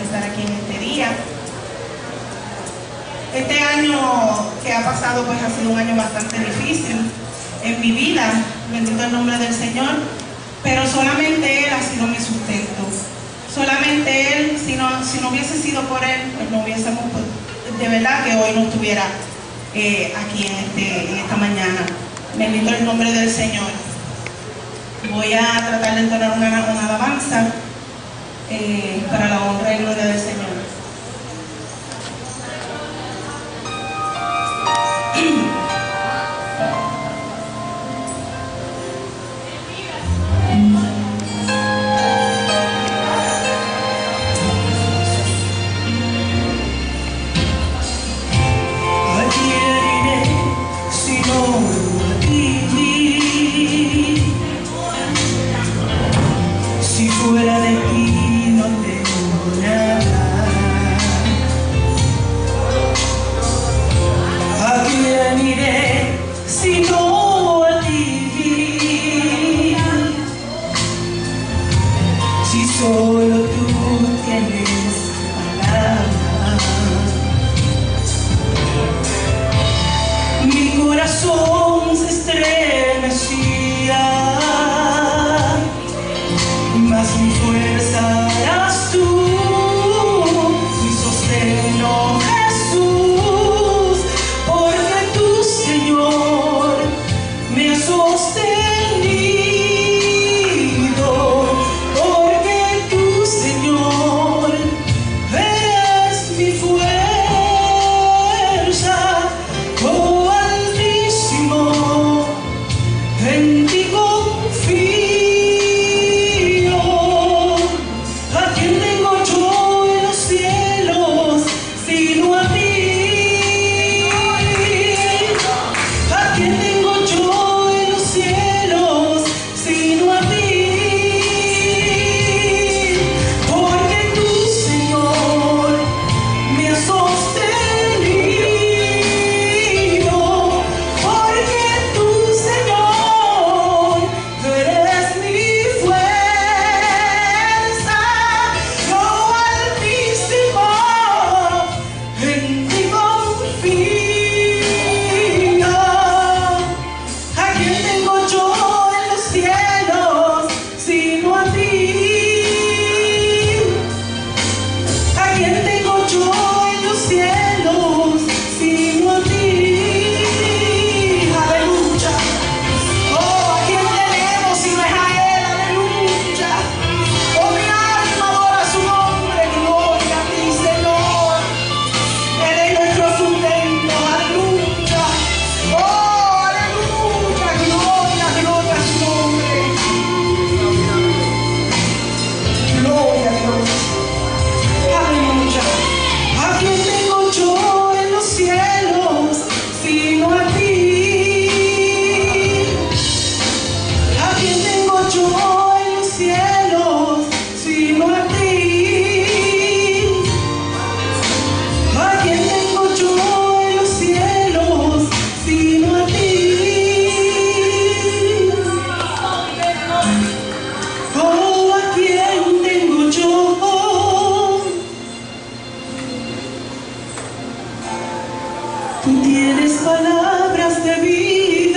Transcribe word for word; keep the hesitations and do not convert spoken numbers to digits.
estar aquí en este día. Este año que ha pasado pues ha sido un año bastante difícil en mi vida, bendito el nombre del Señor, pero solamente Él ha sido mi sustento. Solamente Él, si no, si no hubiese sido por Él, pues no hubiésemos, pues, de verdad que hoy no estuviera eh, aquí en, este, en esta mañana. Bendito el nombre del Señor. Voy a tratar de entonar una, una alabanza eh, para la honra y gloria del Señor. Fuera de ti no tengo nada. ¿A quién iré si no a ti? Si solo tú tienes palabra. Mi corazón se estremecía, mas mi fuerza eras tú, mi sostén, oh Jesús, porque tú, Señor, me has sostenido, porque tú, Señor, eres mi fuerza, oh Altísimo, en ti confío. Tú tienes palabras de vida.